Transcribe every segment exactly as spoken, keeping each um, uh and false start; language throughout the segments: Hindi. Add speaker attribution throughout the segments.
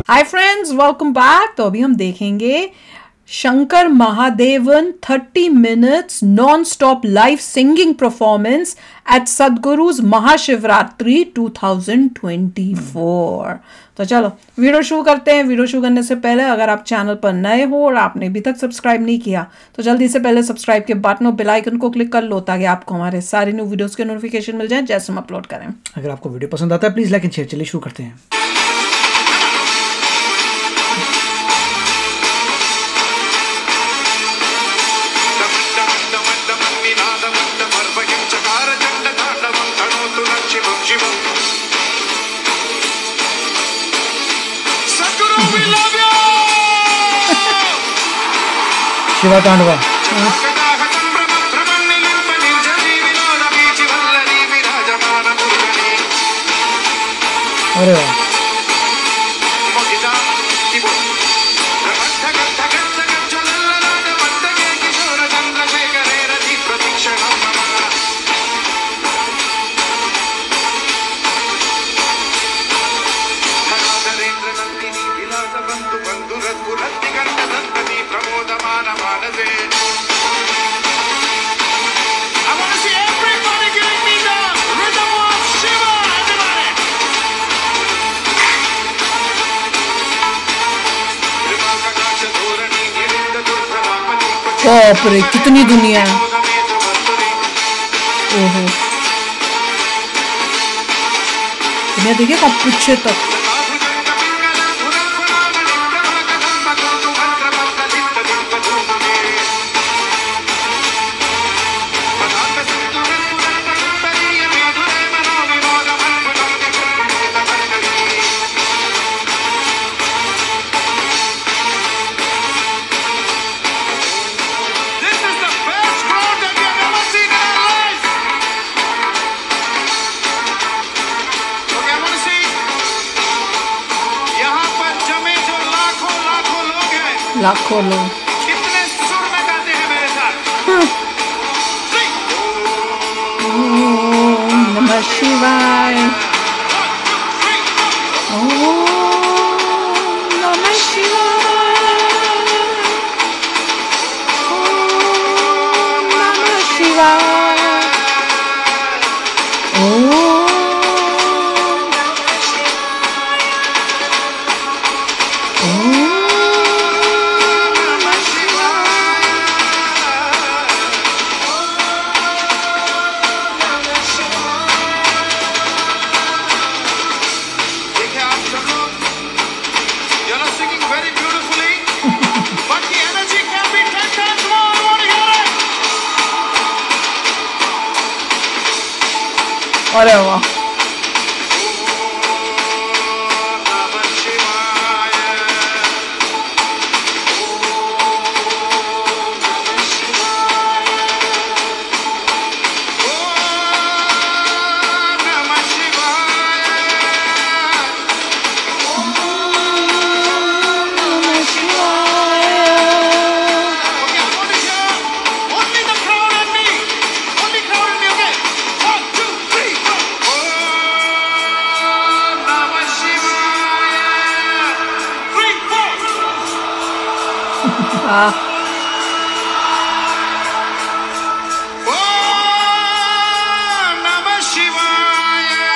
Speaker 1: Hi friends, welcome back. तो अभी हम देखेंगे Shankar Mahadevan thirty minutes non stop live singing performance at Sadhguru's Mahashivratri two thousand twenty four. तो चलो वीडियो शुरू करते हैं। वीडियो शुरू करने से पहले अगर आप चैनल पर नए हो और आपने अभी तक सब्सक्राइब नहीं किया तो जल्दी से पहले सब्सक्राइब के बटन और बेल आइकन को क्लिक कर लो ताकि आपको हमारे सारे न्यू वीडियोस के नोटिफिकेशन मिल जाए जैसे हम अपलोड करें।
Speaker 2: अगर आपको वीडियो पसंद आता है प्लीज लाइक एंड शेयर। चलिए शुरू करते हैं। शिवा तांडवा अरे वाह बाप रे कितनी दुनिया है। ओहो दुनिया देखिए कब पीछे तक। लाखों लोग
Speaker 3: कितने सुर में गाते हैं मेरे साथ।
Speaker 1: ओम नमः शिवाय, ओम नमः शिवाय, ओम नमः शिवाय, ओम अरे वाह Ah.
Speaker 3: Om Namah Shivaya.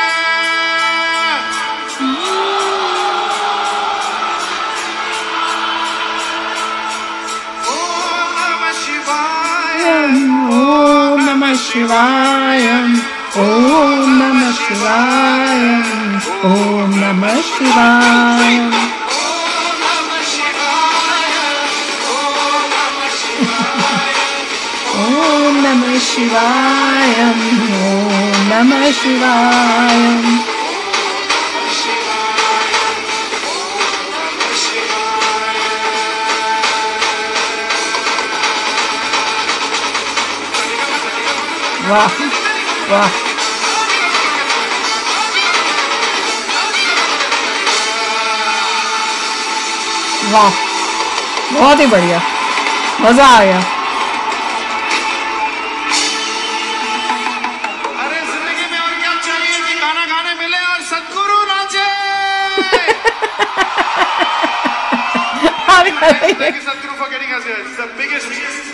Speaker 3: Om Namah Shivaya.
Speaker 1: Om Namah Shivaya, Om Namah Shivaya, Om Namah Shivaya. Om Namah Shivaya, Om Namah Shivaya. वाह वाह वाह, बहुत ही बढ़िया, मजा आ गया।
Speaker 3: अरे जिंदगी में और क्या चाहिए कि गाना गाने मिले और सदगुरु नाचे। Thank you, Sadhguru, for getting us here. It's the biggest.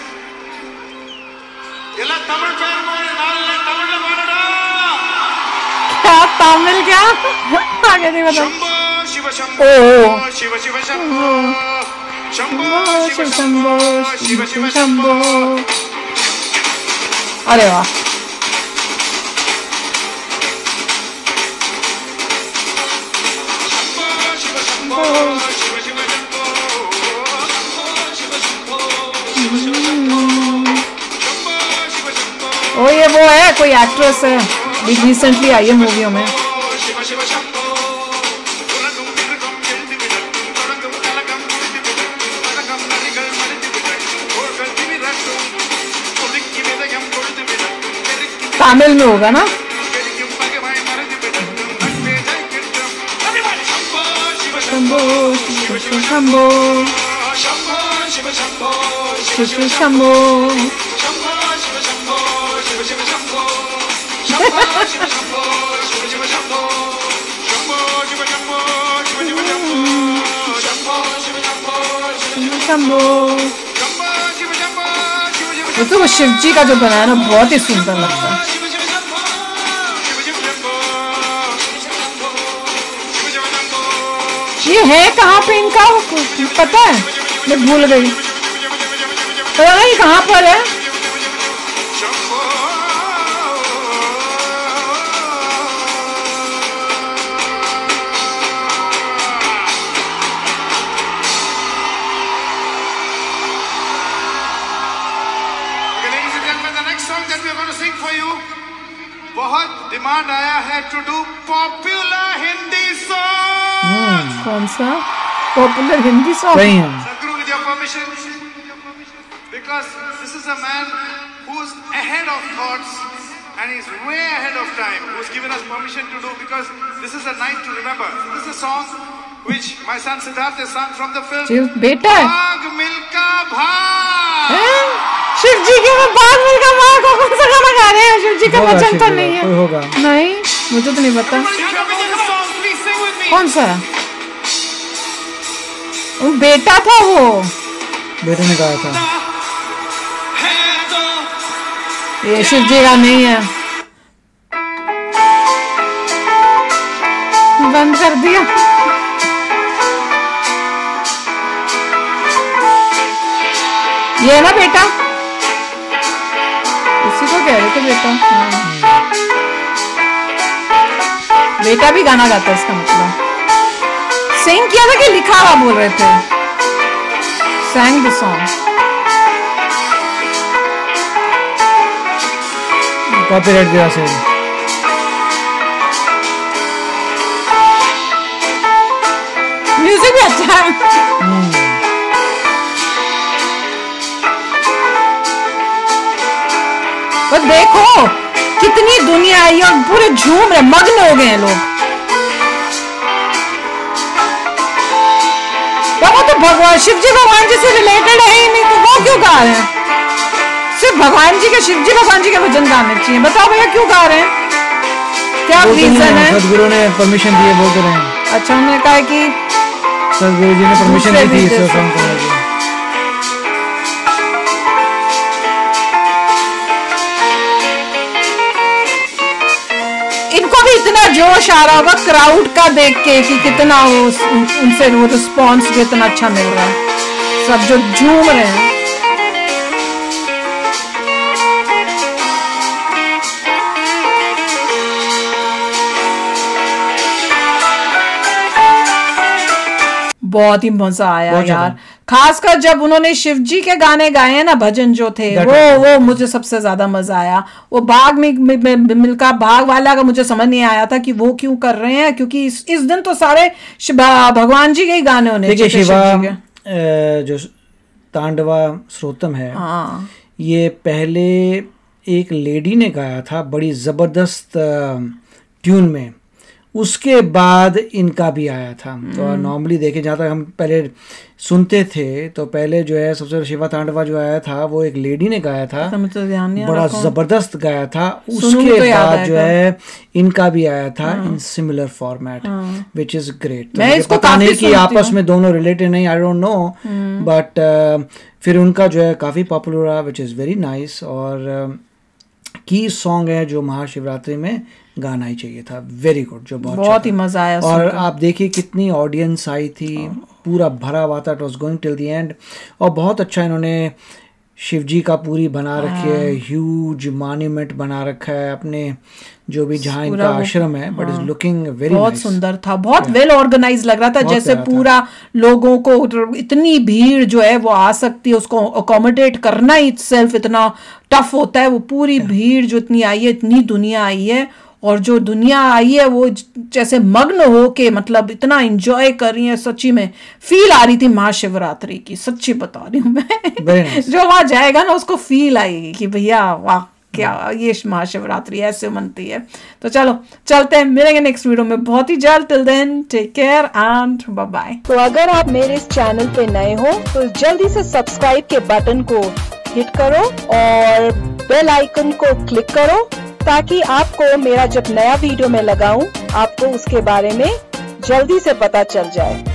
Speaker 3: ಎಲ್ಲ ತಮಿಳ್ ಪೇರ್ ಮಾಡಿ ನಾಳೆ ತಮಿಳ್ ಮಾಡಡ
Speaker 1: क्या तमिल क्या आगे नहीं बता
Speaker 3: ಶಂಭೋ ಶಿವ ಶಂಭೋ ಶಿವ ಶಿವ ಶಂಭೋ ಶಂಭೋ ಶಿವ ಶಂಭೋ ಶಿವ ಶಿವ ಶಂಭೋ
Speaker 1: अरे वाह
Speaker 3: ಶಿವ ಶಂಭೋ ಶಿವ ಶಿವ ಶಂಭೋ ಶಿವ ಶಂಭೋ ಶಿವ ಶಿವ ಶಂಭೋ ಶಂಭೋ ಶಿವ ಶಂಭೋ
Speaker 1: ओ ये वो है कोई एक्ट्रेस है रिसेंटली आई है मूवियों में
Speaker 3: ಶಿವ ಶಿವ ಶಂಭೋ ಉಲಗಂ ತಿರುಗಂ ಎಳ್ದು ಬಿಡತ್ತು ತೊಡಗಂ ಕಲಗಂ ಕುಡಿದು ಬಿಡತ್ತು ತೊಡಗಂ ನದಿಗಳು ಮರೆತು ಬಿಡತ್ತು ಓರ್ಗಲ್ ತಿವಿರಟ್ಟು ಒಲಿಕ್ಕಿ ವಿದಯಂ ಕೊಡುದು ಬಿಡತ್ತು ತೆರಿಕ್ಕಿ
Speaker 1: तमिल में होगा ना
Speaker 3: ಬೆರಿക്കും ಪಗವಾಯಿ ಮರೆತು ಬಿಡತ್ತು ನಟ್ಟೆ ಜೈ ಕಿಟ್ಟಂ ಶಂಭೋ ಶಿವ
Speaker 1: शंभो
Speaker 3: ಶಿವ
Speaker 1: शिव शंभो
Speaker 3: ಶಂಭೋ ಶಿವ ಶಂಭೋ
Speaker 1: शिव शिव शंभो
Speaker 3: ಶಂಭೋ ಶಿವ ಶಂಭೋ ಶಿವ ಶಿವ ಶಂಭೋ ಶಂಭೋ ಶಿವ ಶಂಭೋ ಶಿವ ಶಿವ ಶಂಭೋ ಶಂಭೋ ಶಿವ ಶಂಭೋ ಶಿವ ಶಿವ ಶಂಭೋ ಶಂಭೋ ಶಿವ ಶಂಭೋ ಶಿವ
Speaker 1: शिव शंभो
Speaker 3: शंभो शिव शंभो शिव शिव
Speaker 1: वो तो वो शिव जी का जो बनाया ना बहुत ही सुंदर लगता है
Speaker 3: शिव शिव शंभो शिव शिव शंभो शिव शिव शंभो शिव शिव शंभो
Speaker 1: ये है कहाँ पे इनका पता है मैं भूल गई पता नहीं कहाँ पर है
Speaker 3: Shambho Okay, ladies and gentlemen, the next song that we are going to sing for you, बहुत डिमांड आया है to do popular Hindi song.
Speaker 1: कौन सा पॉपुलर हिंदी सॉन्ग
Speaker 2: सही है
Speaker 3: Sadhguru, with your permission, because this is a man who's ahead of thoughts and he's way ahead of time, who's given us permission to do, because this is a night to remember. This is a song which my son Siddharth has sung from the film
Speaker 1: Shiv बेटा है
Speaker 3: Bhag Milka Bhag.
Speaker 1: हैं? शिव जी के वो बाग मिलका माँ को कौन सा गाना गा रहे हैं शिव जी का
Speaker 2: होगा,
Speaker 1: वचन
Speaker 2: शिव
Speaker 1: तो
Speaker 2: जी
Speaker 1: नहीं
Speaker 2: का, कोई
Speaker 1: है
Speaker 2: होगा।
Speaker 1: नहीं मुझे तो नहीं पता
Speaker 3: If you know this song, please sing with me.
Speaker 1: कौन सा वो बेटा था वो
Speaker 2: बेटे ने गाया था
Speaker 3: है तो
Speaker 1: ये शिव जी का नहीं है बंद कर दिया ये है ना बेटा उसी को कह रहे थे बेटा हाँ। बेटा भी गाना गाता है इसका मतलब सिंग किया था कि लिखा हुआ बोल रहे थे sang the song
Speaker 2: कॉपीराइट दिया से
Speaker 1: म्यूजिक भी अच्छा है और देखो कितनी दुनिया आई और पूरे झूम रहे मग्न हो गए हैं लोग तो वो तो भगवान शिव जी भगवान जी से रिलेटेड है ही नहीं तो वो क्यों गा रहे हैं सिर्फ भगवान जी के शिव जी भगवान जी के भजन गाने चाहिए बताओ भैया क्यों गा रहे हैं क्या रीजन है
Speaker 2: सदगुरु ने परमिशन दिए बोल तो रहे हैं
Speaker 1: अच्छा उन्होंने कहा कि
Speaker 2: सदगुरु जी ने परमिशन
Speaker 1: दूसरे
Speaker 2: दी थी
Speaker 1: भी
Speaker 2: इस
Speaker 1: जैसे।
Speaker 2: सॉन्ग करने की
Speaker 1: इनको भी इतना जोश आ रहा होगा क्राउड का देख के कि कितना वो उन- उनसे वो रिस्पॉन्स जो इतना अच्छा मिल रहा है सब जो झूम रहे हैं बहुत ही मजा आया
Speaker 2: बहुत
Speaker 1: यार
Speaker 2: ज्यादा।
Speaker 1: खासकर जब उन्होंने शिव जी के गाने गाए हैं ना भजन जो थे
Speaker 2: That
Speaker 1: वो
Speaker 2: was-
Speaker 1: वो मुझे सबसे ज्यादा मजा आया वो बाग में, में, में मिल्का भाग वाला का मुझे समझ नहीं आया था कि वो क्यों कर रहे हैं क्योंकि इस, इस दिन तो सारे शिवा- भगवान जी के ही गाने होने
Speaker 2: देखिए
Speaker 1: चाहिए थे,
Speaker 2: शिवा
Speaker 1: शिव जी के।
Speaker 2: अ, जो तांडवा श्रोतम है
Speaker 1: हाँ
Speaker 2: ये पहले एक लेडी ने गाया था बड़ी ज़बरदस्त ट्यून में उसके बाद इनका भी आया था। तो नॉर्मली देखें, जहाँ तक हम पहले सुनते थे तो पहले जो है सबसे शिवा तांडवा जो आया था वो एक लेडी ने गाया था,
Speaker 1: तो ध्यान नहीं
Speaker 2: बड़ा जबरदस्त गाया था। उसके
Speaker 1: तो
Speaker 2: बाद जो है इनका भी आया था in similar format, which is great.
Speaker 1: मैं इसको
Speaker 2: पता नहीं कि आपस
Speaker 1: हूँ।
Speaker 2: में दोनों रिलेटेड नहीं, आई डोंट नो, बट फिर उनका जो है काफी पॉपुलर रहा, विच इज वेरी नाइस। और की uh, सॉन्ग है जो महाशिवरात्रि में गाना ही चाहिए था, वेरी गुड, जो बहुत
Speaker 1: बहुत ही मजा आया।
Speaker 2: और आप देखिए कितनी ऑडियंस आई थी, पूरा भरा हुआ था, it was going till the end. और बहुत अच्छा इन्होंने शिव जी का पूरी बना रखी है, ह्यूज मॉन्यूमेंट बना रखा है अपने जो भी जहाँ इनका आश्रम है, बट इज लुकिंग वेरी
Speaker 1: बहुत सुंदर था, बहुत वेल ऑर्गेनाइज लग रहा था, जैसे पूरा लोगों को इतनी भीड़ जो है वो आ सकती है, उसको अकोमोडेट करना ही इटसेल्फ इतना टफ होता है। वो पूरी भीड़ जो इतनी आई है, इतनी दुनिया आई है, और जो दुनिया आई है वो जैसे मग्न हो के मतलब इतना एंजॉय कर रही है। सच्ची में फील आ रही थी महाशिवरात्रि की, सच्ची बता रही हूँ मैं। जो वहां जाएगा ना उसको फील आएगी कि भैया वाह क्या ये महाशिवरात्रि ऐसे मनती है। तो चलो चलते हैं, मिलेंगे नेक्स्ट वीडियो में बहुत ही जल्द। Till then take care and bye bye.
Speaker 4: तो अगर आप मेरे इस चैनल पे नए हो तो जल्दी से सब्सक्राइब के बटन को हिट करो और बेल आइकन को क्लिक करो, ताकि आपको मेरा जब नया वीडियो मैं लगाऊं आपको उसके बारे में जल्दी से पता चल जाए।